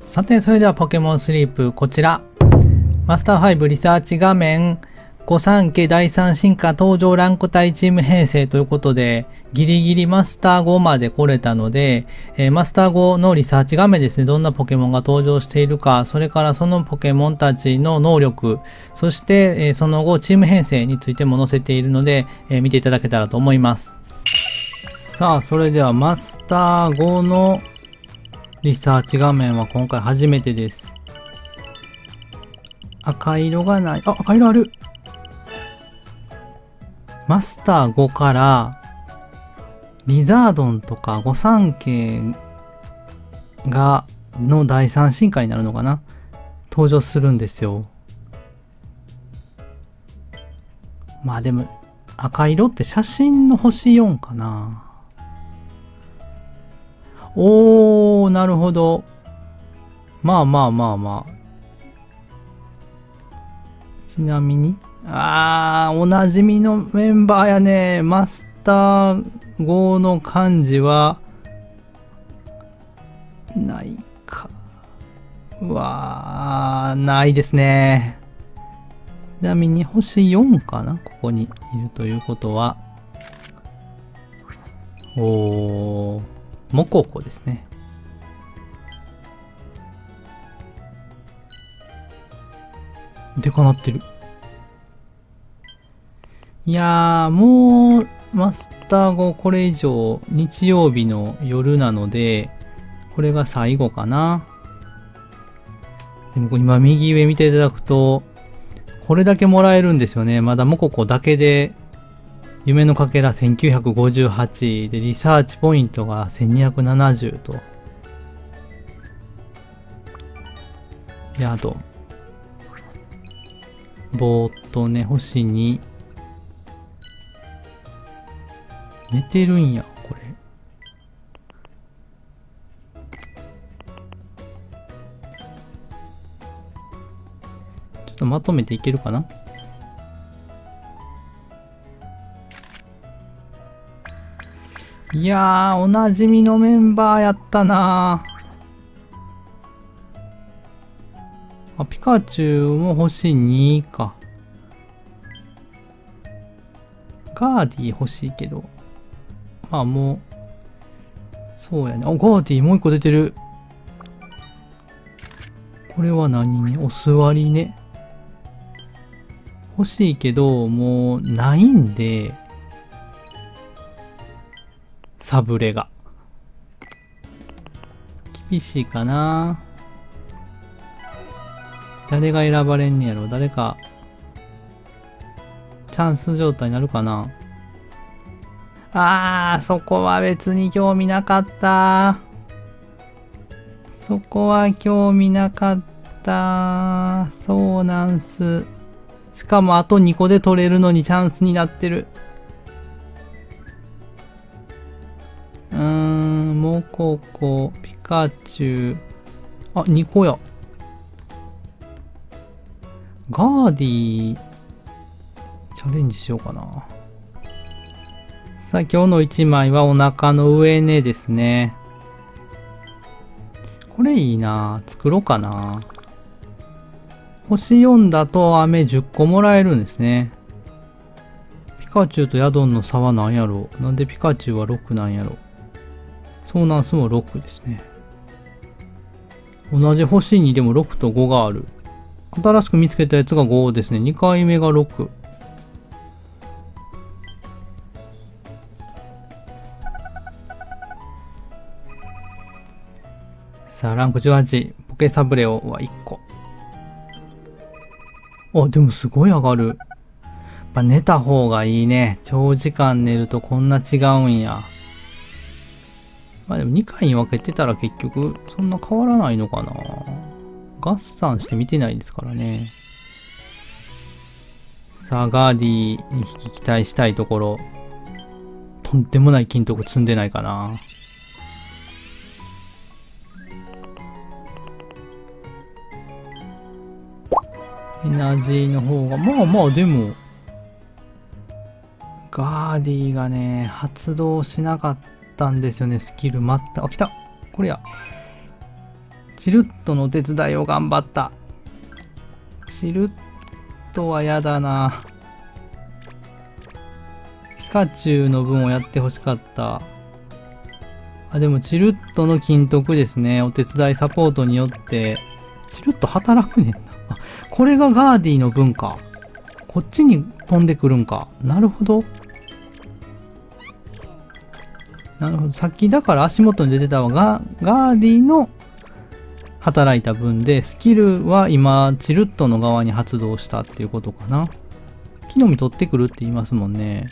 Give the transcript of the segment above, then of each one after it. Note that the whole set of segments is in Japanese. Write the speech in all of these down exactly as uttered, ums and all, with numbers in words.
さて、それではポケモンスリープ、こちら。マスターファイブリサーチ画面、御三家第三進化登場ランク帯チーム編成ということで、ギリギリマスターごまで来れたので、えー、マスターごのリサーチ画面ですね、どんなポケモンが登場しているか、それからそのポケモンたちの能力、そして、えー、その後チーム編成についても載せているので、えー、見ていただけたらと思います。さあ、それではマスターごのリサーチ画面は今回初めてです。赤色がない。あ、赤色ある。マスターごからリザードンとか御三家がの第三進化になるのかな、登場するんですよ。まあでも赤色って写真の星よんかな。おー、なるほど。まあまあまあまあ。ちなみに、あー、おなじみのメンバーやね。マスターごの漢字は、ないか。うわー、ないですね。ちなみに星よんかな、ここにいるということは。おー、モココですね。でかなってる。いやー、もう、マスターごこれ以上、日曜日の夜なので、これが最後かな。でも今右上見ていただくと、これだけもらえるんですよね。まだモココだけで、夢のかけらせんきゅうひゃくごじゅうはちで、リサーチポイントがせんにひゃくななじゅうと。ヤドン。ぼーっとね、星に。寝てるんや、これ。ちょっとまとめていけるかな。いやー、おなじみのメンバーやったなー。あ、ピカチュウも星にか。ガーディ欲しいけど。まあもう、そうやね。あ、ガーディもう一個出てる。これは何ね。お座りね。欲しいけど、もうないんで、サブレが。厳しいかな。誰が選ばれんねやろ。誰か、チャンス状態になるかな。あー、そこは別に興味なかった。そこは興味なかった。そうなんす。しかもあとにこで取れるのにチャンスになってる。うーん、モココ、ピカチュウ。あ、にこや。ガーディ、チャレンジしようかな。さあ、今日のいちまいはお腹の上ねですね。これいいな。作ろうかな。星よんだと飴じゅっこもらえるんですね。ピカチュウとヤドンの差は何やろう。なんでピカチュウはろくなんやろ。ソーナンスもろくですね。同じ星にでもろくとごがある。新しく見つけたやつがごですね。にかいめがろく。さあ、ランクじゅうはち。ポケサブレオはいっこ。あ、でもすごい上がる。やっぱ寝た方がいいね。長時間寝るとこんな違うんや。まあでもにかいに分けてたら結局そんな変わらないのかな。合算して見てないですからね。さあ、ガーディに引き期待したいところ。とんでもない金徳積んでないかな。エナジーの方が、まあまあでも、ガーディがね、発動しなかったんですよね、スキル待った。あ、来たこれや。 チルットのお手伝いを頑張った。チルットはやだな。ピカチュウの分をやってほしかった。あ、でもチルットの金徳ですね。お手伝いサポートによって、チルット働くねんな。あ、これがガーディの分か。こっちに飛んでくるんか。なるほど。なるほど。さっきだから足元に出てたのが、ガーディの働いた分で、スキルは今、チルットの側に発動したっていうことかな。木の実取ってくるって言いますもんね。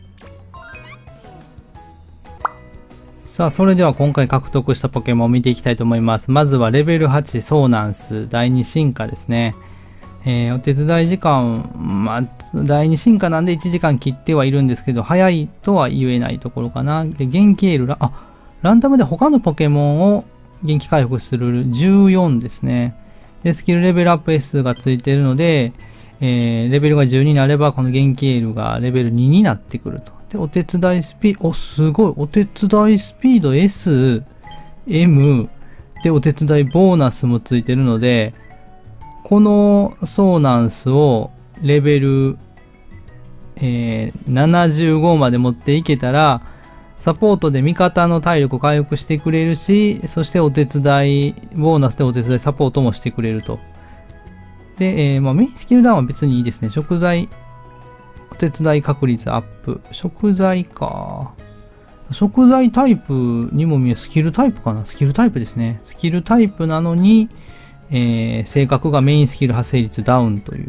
さあ、それでは今回獲得したポケモンを見ていきたいと思います。まずはレベルはちソーナンスだいに進化ですね。えー、お手伝い時間、まあ、だいに進化なんでいちじかん切ってはいるんですけど、早いとは言えないところかな。で、元気エールラ、あ、ランダムで他のポケモンを元気回復するじゅうよんですね。で、スキルレベルアップ S がついているので、えー、レベルがじゅうにになれば、この元気エールがレベルにになってくると。で、お手伝いスピード、お、すごい。お手伝いスピード S、M、で、お手伝いボーナスもついてるので、このソーナンスをレベル、えー、ななじゅうごまで持っていけたら、サポートで味方の体力を回復してくれるし、そしてお手伝い、ボーナスでお手伝いサポートもしてくれると。で、えーまあ、メインスキルダウンは別にいいですね。食材、お手伝い確率アップ。食材か。食材タイプにも見える。スキルタイプかな。スキルタイプですね。スキルタイプなのに、えー、性格がメインスキル発生率ダウンという。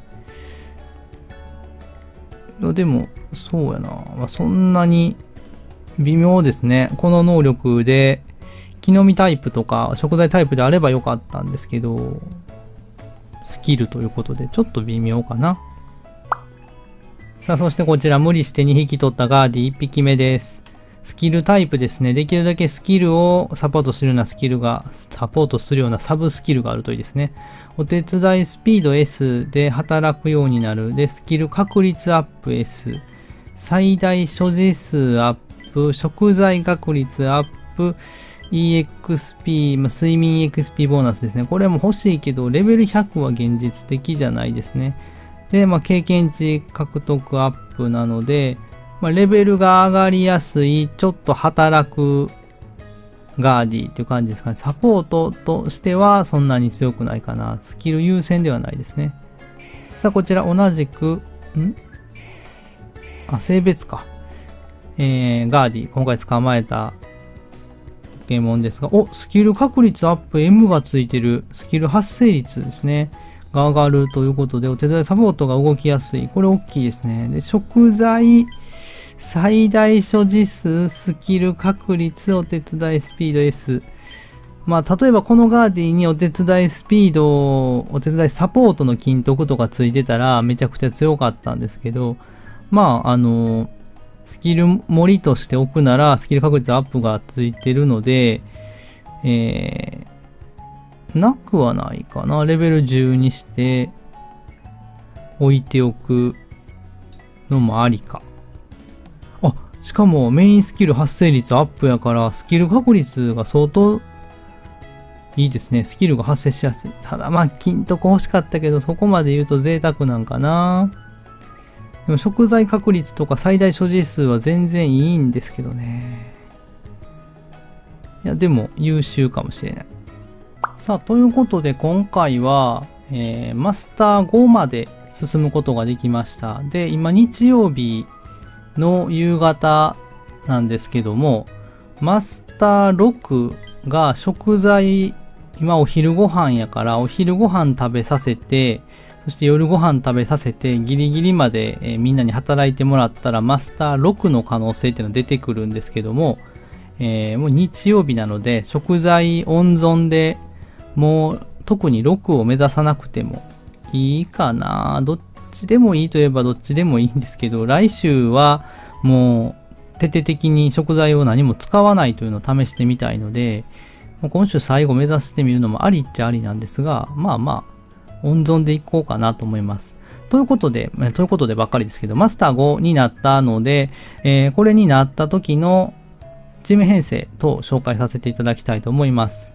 いやでも、そうやな。まあ、そんなに微妙ですね。この能力で、木の実タイプとか食材タイプであればよかったんですけど、スキルということで、ちょっと微妙かな。さあ、そしてこちら、無理してにひき取ったガーディいっぴきめです。スキルタイプですね。できるだけスキルをサポートするようなスキルが、サポートするようなサブスキルがあるといいですね。お手伝いスピード S で働くようになる。で、スキル確率アップ S。最大所持数アップ。食材確率アップ。イーエックスピー、まあ、睡眠 イーエックスピー ボーナスですね。これも欲しいけど、レベルひゃくは現実的じゃないですね。で、まあ、経験値獲得アップなので、まあ、レベルが上がりやすい、ちょっと働くガーディっていう感じですかね。サポートとしてはそんなに強くないかな。スキル優先ではないですね。さあ、こちら同じく、んあ、性別か。えー、ガーディ、今回捕まえたポケモンですが、お、スキル確率アップ M がついてる。スキル発生率ですね。が上がるということで、お手伝いサポートが動きやすい。これ大きいですね。で、食材、最大所持数、スキル確率、お手伝いスピード S。まあ、例えばこのガーディにお手伝いスピード、お手伝いサポートの金徳とかついてたらめちゃくちゃ強かったんですけど、まあ、あの、スキル盛りとして置くなら、スキル確率アップがついてるので、えー、なくはないかな。レベルじゅうにして置いておくのもありか。あ、しかもメインスキル発生率アップやから、スキル確率が相当いいですね。スキルが発生しやすい。ただまあ、金とこ欲しかったけど、そこまで言うと贅沢なんかな。でも食材確率とか最大所持数は全然いいんですけどね。いや、でも優秀かもしれない。さあ、ということで今回は、えー、マスターごまで進むことができました。で、今日曜日の夕方なんですけども、マスターろくが食材、今お昼ご飯やからお昼ご飯食べさせて、そして夜ご飯食べさせてギリギリまで、えー、みんなに働いてもらったらマスターろくの可能性っていうのが出てくるんですけども、えー、もう日曜日なので食材温存でもう特にろくを目指さなくてもいいかな。どっちでもいいといえばどっちでもいいんですけど、来週はもう徹底的に食材を何も使わないというのを試してみたいので、今週最後目指してみるのもありっちゃありなんですが、まあまあ温存でいこうかなと思います。ということで、ということでばっかりですけど、マスターごになったので、えー、これになった時のチーム編成等紹介させていただきたいと思います。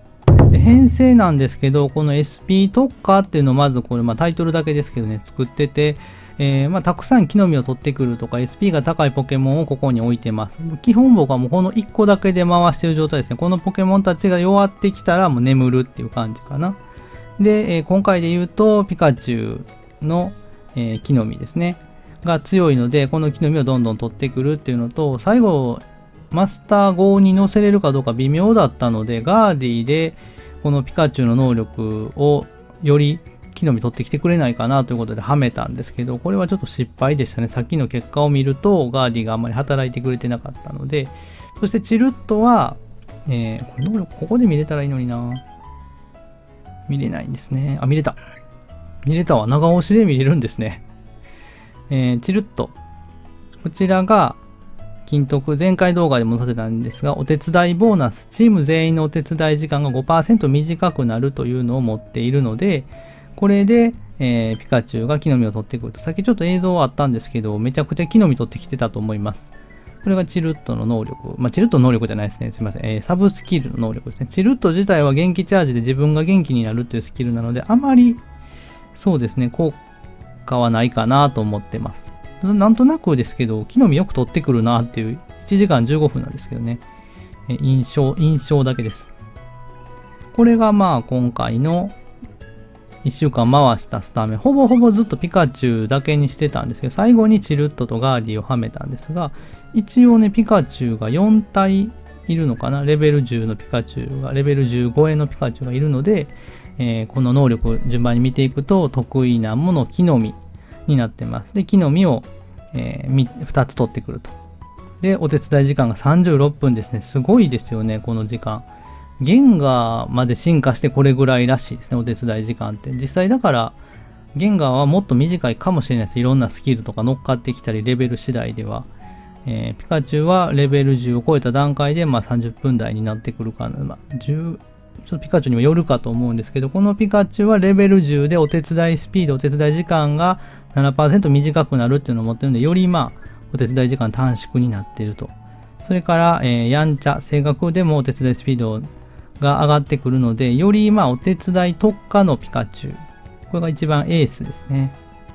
で編成なんですけど、この エスピー 特化っていうのをまずこれ、まあ、タイトルだけですけどね、作ってて、えーまあ、たくさん木の実を取ってくるとか エスピー が高いポケモンをここに置いてます。基本僕はもうこのいっこだけで回してる状態ですね。このポケモンたちが弱ってきたらもう眠るっていう感じかな。で、えー、今回で言うとピカチュウの、えー、木の実ですね。が強いので、この木の実をどんどん取ってくるっていうのと、最後、マスターごに乗せれるかどうか微妙だったので、ガーディでこのピカチュウの能力をより木の実取ってきてくれないかなということではめたんですけど、これはちょっと失敗でしたね。さっきの結果を見ると、ガーディがあんまり働いてくれてなかったので、そしてチルットは、えー、これ能力ここで見れたらいいのにな。見れないんですね。あ、見れた。見れたわ。長押しで見れるんですね。えー、チルット。こちらが、金徳、前回動画でも載せたんですが、お手伝いボーナス、チーム全員のお手伝い時間が ごパーセント 短くなるというのを持っているので、これで、えー、ピカチュウが木の実を取ってくると。さっきちょっと映像あったんですけど、めちゃくちゃ木の実取ってきてたと思います。これがチルットの能力。まあ、チルットの能力じゃないですね。すいません。えー、サブスキルの能力ですね。チルット自体は元気チャージで自分が元気になるというスキルなので、あまり、そうですね、効果はないかなと思ってます。なんとなくですけど、木の実よく取ってくるなっていう、いちじかんじゅうごふんなんですけどね。え印象、印象だけです。これがまあ今回のいっしゅうかん回したスタメン。ほぼほぼずっとピカチュウだけにしてたんですけど、最後にチルットとガーディをはめたんですが、一応ね、ピカチュウがよん体いるのかな。レベルじゅうのピカチュウが、レベルじゅうごえのピカチュウがいるので、えー、この能力を順番に見ていくと、得意なもの、木の実になってます。で、木の実を、えー、ふたつ取ってくると。で、お手伝い時間がさんじゅうろっぷんですね。すごいですよね、この時間。ゲンガーまで進化してこれぐらいらしいですね、お手伝い時間って。実際だから、ゲンガーはもっと短いかもしれないです。いろんなスキルとか乗っかってきたり、レベル次第では。えー、ピカチュウはレベルじゅうを超えた段階で、まあ、さんじゅっぷん台になってくるかな。まあ、じゅう、ちょっとピカチュウにもよるかと思うんですけど、このピカチュウはレベルじゅうでお手伝いスピード、お手伝い時間が ななパーセント 短くなるっていうのを持ってるので、よりまあ、お手伝い時間短縮になっていると。それから、えー、やんちゃ、性格でもお手伝いスピードが上がってくるので、よりまあ、お手伝い特化のピカチュウ。これが一番エースですね。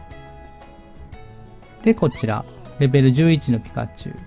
で、こちら。レベルじゅういちのピカチュウ。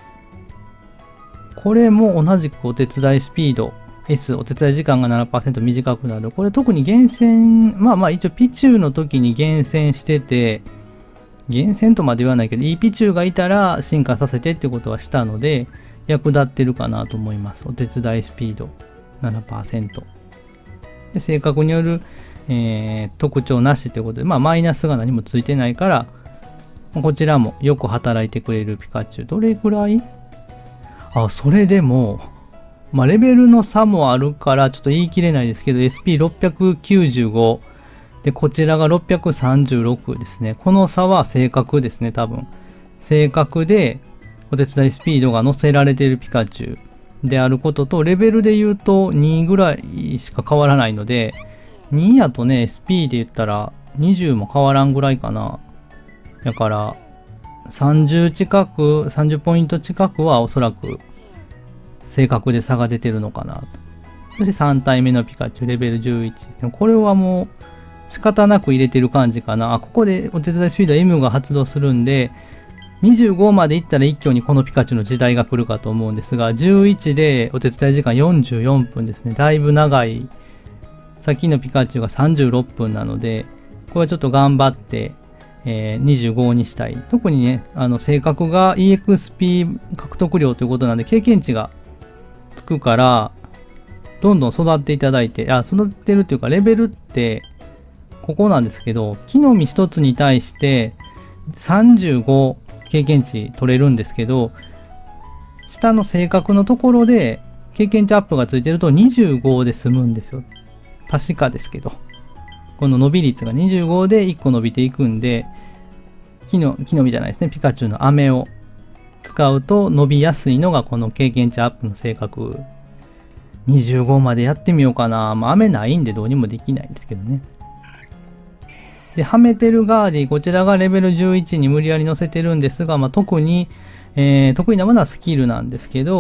これも同じくお手伝いスピード。S、お手伝い時間が ななパーセント 短くなる。これ特に厳選、まあまあ一応ピチュウの時に厳選してて、厳選とまで言わないけど、いいピチュウがいたら進化させてってことはしたので、役立ってるかなと思います。お手伝いスピード ななパーセント。で、性格による、えー、特徴なしということで、まあマイナスが何もついてないから、こちらもよく働いてくれるピカチュウ。どれくらい？あ、それでも、まあレベルの差もあるからちょっと言い切れないですけど、エスピーろっぴゃくきゅうじゅうご。で、こちらがろっぴゃくさんじゅうろくですね。この差は正確ですね、多分。正確で、お手伝いスピードが乗せられているピカチュウであることと、レベルで言うとにぐらいしか変わらないので、にやとね、エスピー で言ったらにじゅうも変わらんぐらいかな。だから、さんじゅう近く、さんじゅうポイント近くはおそらく正確で差が出てるのかなと。そしてさん体目のピカチュウ、レベルじゅういち。でもこれはもう仕方なく入れてる感じかな。あ、ここでお手伝いスピード M が発動するんで、にじゅうごまでいったら一挙にこのピカチュウの時代が来るかと思うんですが、じゅういちでお手伝い時間よんじゅうよんぷんですね。だいぶ長い。さっきのピカチュウがさんじゅうろっぷんなので、これはちょっと頑張って、えー、にじゅうごにしたい。特にね、あの、性格が イーエックスピー 獲得量ということなんで、経験値がつくから、どんどん育っていただいて、あ、育ってるっていうか、レベルって、ここなんですけど、木の実一つに対してさんじゅうご経験値取れるんですけど、下の性格のところで経験値アップがついてるとにじゅうごで済むんですよ。確かですけど。この伸び率がにじゅうごでいっこ伸びていくんで、木の、木の実じゃないですね。ピカチュウの飴を使うと伸びやすいのがこの経験値アップの性格。にじゅうごまでやってみようかな。まあ飴ないんでどうにもできないんですけどね。で、はめてるガーディ、こちらがレベルじゅういちに無理やり乗せてるんですが、まあ、特に、えー、得意なものはスキルなんですけど、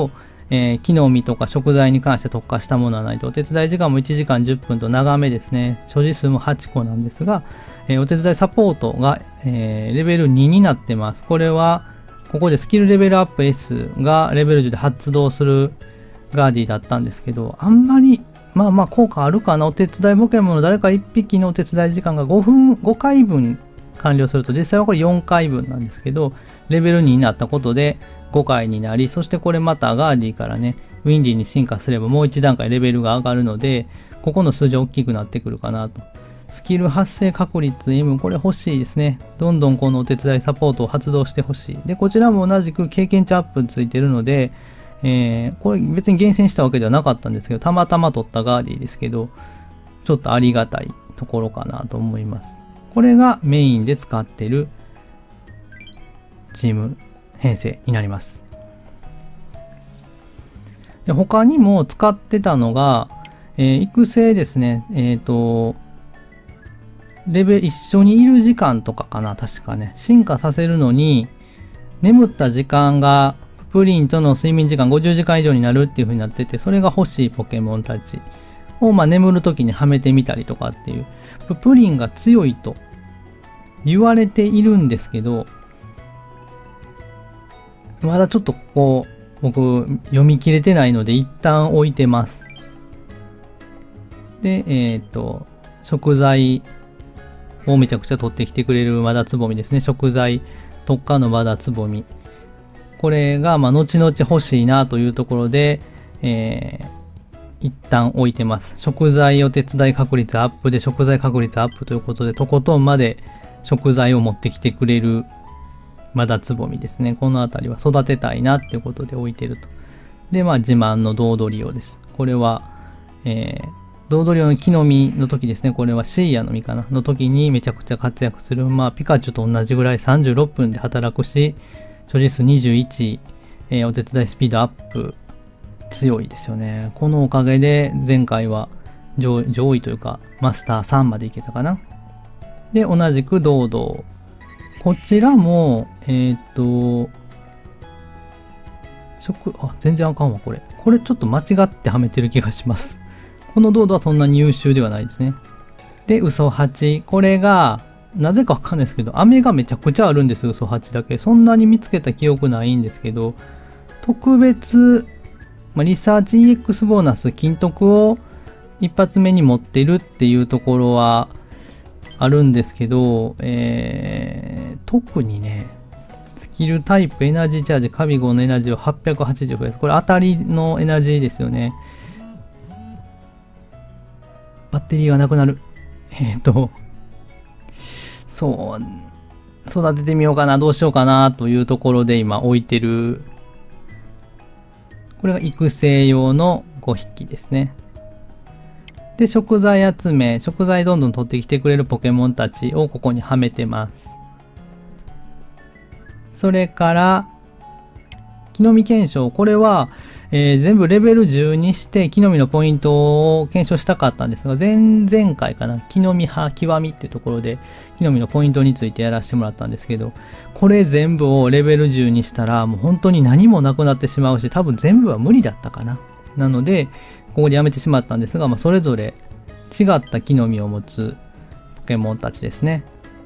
えー、木の実とか食材に関して特化したものはないと。お手伝い時間もいちじかんじゅっぷんと長めですね。所持数もはちこなんですが、えー、お手伝いサポートが、えー、レベルにになってます。これは、ここでスキルレベルアップ S がレベルじゅうで発動するガーディだったんですけど、あんまり、まあまあ効果あるかな。お手伝いポケモンの誰かいっぴきのお手伝い時間がごふん、ごかいぶん完了すると、実際はこれよんかいぶんなんですけど、レベルにになったことでごかいになり、そしてこれまたガーディからね、ウィンディに進化すればもういち段階レベルが上がるので、ここの数字大きくなってくるかなと。スキル発生確率 M、これ欲しいですね。どんどんこのお手伝いサポートを発動してほしい。で、こちらも同じく経験値アップついてるので、えー、これ別に厳選したわけではなかったんですけど、たまたま取ったガーディですけど、ちょっとありがたいところかなと思います。これがメインで使ってるチーム編成になります。で、他にも使ってたのが、えー、育成ですね。えっと、レベル、一緒にいる時間とかかな、確かね。進化させるのに、眠った時間が、プリンとの睡眠時間ごじゅうじかん以上になるっていう風になってて、それが欲しいポケモンたちを、まあ、眠る時にはめてみたりとかっていう。プリンが強いと言われているんですけど、まだちょっとここ、僕、読み切れてないので、一旦置いてます。で、えっと、食材をめちゃくちゃ取ってきてくれるマダツボミですね。食材特化のマダツボミ。これが、まあ、後々欲しいなというところで、えー、一旦置いてます。食材お手伝い確率アップで、食材確率アップということで、とことんまで食材を持ってきてくれるマダツボミですね。このあたりは育てたいなっていうことで置いてると。で、まあ、自慢のドードリオです。これは、えー、ドードリオの木の実の時ですね。これはシーヤの実かなの時にめちゃくちゃ活躍する。まあ、ピカチュウと同じぐらいさんじゅうろっぷんで働くし、所持数にじゅういち、えー、お手伝いスピードアップ、強いですよね。このおかげで前回は 上, 上位というかマスターさんまでいけたかな。で、同じくドードー。こちらも、えっと、食、あ、全然あかんわ、これ。これちょっと間違ってはめてる気がします。このドードーはそんなに優秀ではないですね。で、嘘はち。これが、なぜかわかんないですけど、飴がめちゃくちゃあるんです、嘘はちだけ。そんなに見つけた記憶ないんですけど、特別、まあ、リサーチ イーエックス ボーナス、金徳を一発目に持ってるっていうところはあるんですけど、えー、特にね、スキルタイプ、エナジーチャージ、カビゴンのエナジーをはっぴゃくはちじゅう増やす。これ当たりのエナジーですよね。バッテリーがなくなる。えっと、そう、育ててみようかな、どうしようかなというところで今置いてる。これが育成用のごひきですね。で、食材集め、食材どんどん取ってきてくれるポケモンたちをここにはめてます。それから、木の実検証。これは、えー、全部レベルじゅうにして木の実のポイントを検証したかったんですが、前々回かな、木の実派極みっていうところで木の実のポイントについてやらせてもらったんですけど、これ全部をレベルじゅうにしたらもう本当に何もなくなってしまうし、多分全部は無理だったかな。なので、ここでやめてしまったんですが、まあ、それぞれ違った木の実を持つポケモンたちですね。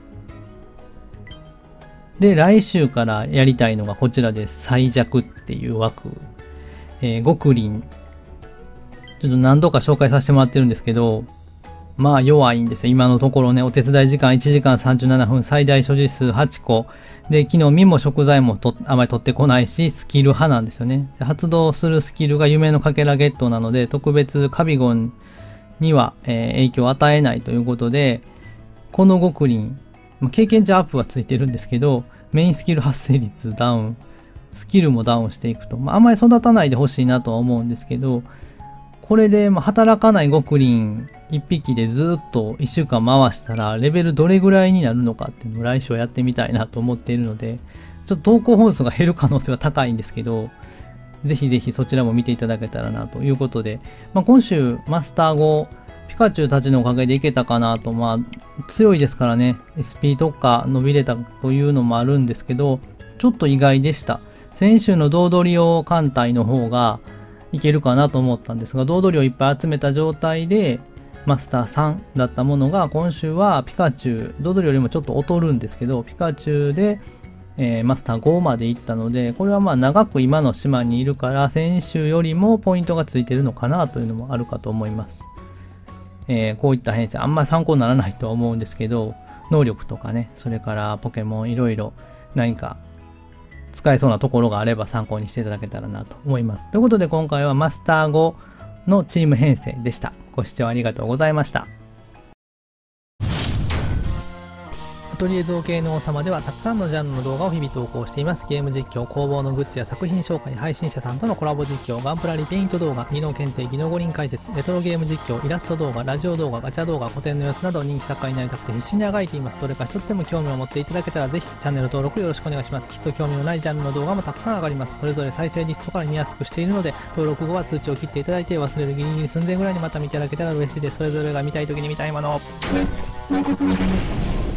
で、来週からやりたいのがこちらです。最弱っていう枠。えー、ゴクリン。ちょっと何度か紹介させてもらってるんですけど、まあ弱いんですよ。今のところね、お手伝い時間いちじかんさんじゅうななふん、最大所持数はちこ。で、昨日身も食材もとあまり取ってこないし、スキル派なんですよね。発動するスキルが夢のかけらゲットなので、特別カビゴンには、えー、影響を与えないということで、このゴクリン、経験値アップはついてるんですけど、メインスキル発生率ダウン、スキルもダウンしていくと。まあ、あんまり育たないでほしいなとは思うんですけど、これでまあ働かないゴクリンいっぴきでずっといっしゅうかん回したら、レベルどれぐらいになるのかっていうのを来週はやってみたいなと思っているので、ちょっと投稿本数が減る可能性は高いんですけど、ぜひぜひそちらも見ていただけたらなということで、まあ、今週マスターご、ピカチュウたちのおかげでいけたかなと、まあ強いですからね、エスピー とか伸びれたというのもあるんですけど、ちょっと意外でした。 先週のドードリオ艦隊の方がいけるかなと思ったんですが、ドードリオいっぱい集めた状態でマスターさんだったものが、今週はピカチュウ、ドードリオよりもちょっと劣るんですけど、ピカチュウで、えー、マスターごまで行ったので、これはまあ長く今の島にいるから、先週よりもポイントがついてるのかなというのもあるかと思います。えー、こういった編成、あんまり参考にならないとは思うんですけど、能力とかね、それからポケモンいろいろ何か使えそうなところがあれば参考にしていただけたらなと思います。ということで今回はマスターごのチーム編成でした。ご視聴ありがとうございました。アトリエ造形の王様ではたくさんのジャンルの動画を日々投稿しています。ゲーム実況、工房のグッズや作品紹介、配信者さんとのコラボ実況、ガンプラリペイント動画、技能検定、技能五輪解説、レトロゲーム実況、イラスト動画、ラジオ動画、ガチャ動画、古典の様子など人気作家になりたくて必死にあがいています。どれか一つでも興味を持っていただけたらぜひチャンネル登録よろしくお願いします。きっと興味のないジャンルの動画もたくさん上がります。それぞれ再生リストから見やすくしているので、登録後は通知を切っていただいて忘れるギリギリ寸前ぐらいにまた見ていただけたら嬉しいです。それぞれが見たい時に見たいものを。